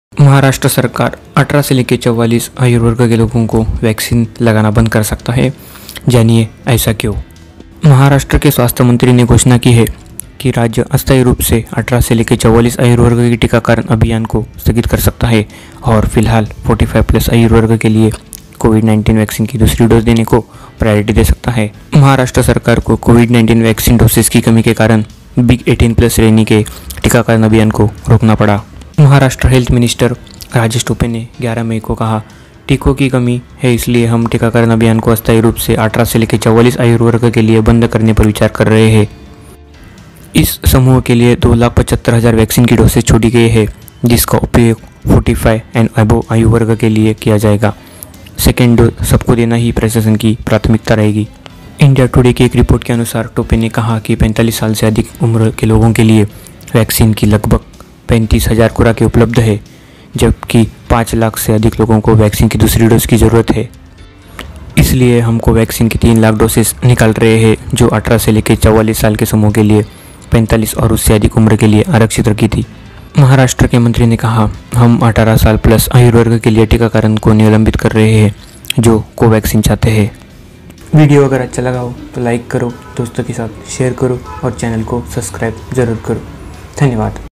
महाराष्ट्र सरकार 18 से लेकर 44 आयु वर्ग के लोगों को वैक्सीन लगाना बंद कर सकता है। जानिए ऐसा क्यों। महाराष्ट्र के स्वास्थ्य मंत्री ने घोषणा की है कि राज्य अस्थायी रूप से 18 से लेकर 44 आयु वर्ग के टीकाकरण अभियान को स्थगित कर सकता है और फिलहाल 45+ आयु वर्ग के लिए कोविड-19 वैक्सीन की दूसरी डोज देने को प्रायोरिटी दे सकता है। महाराष्ट्र सरकार को कोविड-19 वैक्सीन डोसेस की कमी के कारण बिग 18+ श्रेणी के टीकाकरण अभियान को रोकना पड़ा। महाराष्ट्र हेल्थ मिनिस्टर राजेश टोपे ने 11 मई को कहा, टीकों की कमी है इसलिए हम टीकाकरण अभियान को अस्थायी रूप से 18 से लेकर 44 आयु वर्ग के लिए बंद करने पर विचार कर रहे हैं। इस समूह के लिए 2,75,000 वैक्सीन की डोसेज छोड़ी गई है, जिसका उपयोग 45 एंड अबव आयु वर्ग के लिए किया जाएगा। सेकेंड डोज सबको देना ही प्रशासन की प्राथमिकता रहेगी। इंडिया टुडे की एक रिपोर्ट के अनुसार टोपे ने कहा कि 45 साल से अधिक उम्र के लोगों के लिए वैक्सीन की लगभग 35,000 खुराकें उपलब्ध है, जबकि 5 लाख से अधिक लोगों को वैक्सीन की दूसरी डोज की ज़रूरत है। इसलिए हमको वैक्सीन की 3 लाख डोसेस निकाल रहे हैं, जो 18 से लेकर 44 साल के समूह के लिए 45 और उससे अधिक उम्र के लिए आरक्षित रखी थी। महाराष्ट्र के मंत्री ने कहा, हम 18 साल प्लस आयु वर्ग के लिए टीकाकरण को निलंबित कर रहे हैं जो कोवैक्सीन चाहते हैं। वीडियो अगर अच्छा लगा हो तो लाइक करो, दोस्तों के साथ शेयर करो और चैनल को सब्सक्राइब जरूर करो। धन्यवाद।